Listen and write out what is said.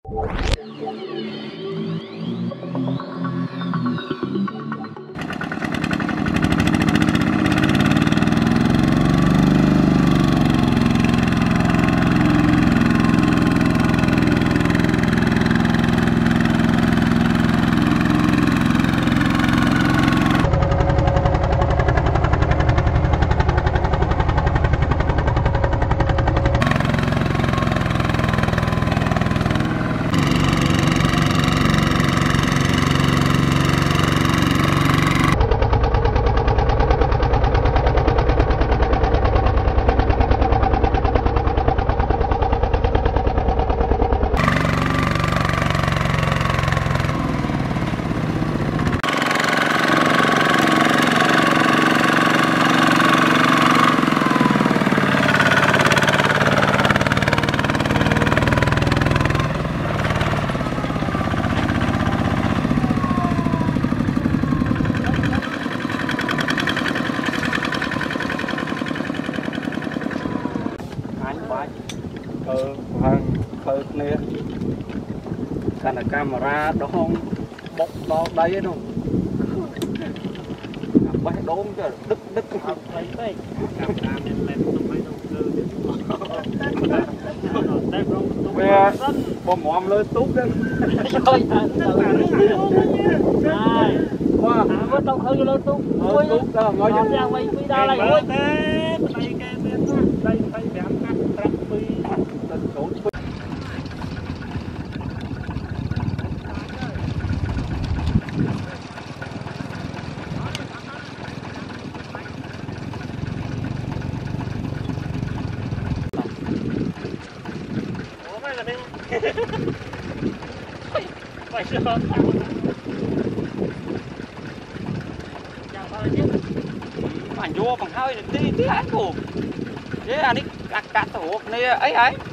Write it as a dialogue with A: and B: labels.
A: khơi nè cái là camera đó không bốc đó đấy đâu bắt đốn cho đứt không thấy đấy bom mòm lên tút đấy thôi qua bắt đầu khơi lên tút tút đó ngồi cho ra quay video này thôi đây thấy đẹp cắt trăng phi tình chỗ phải chưa ảnh vô bằng hơi tí tí ánh cổ thế anh ấy cắt tổ này ấy ấy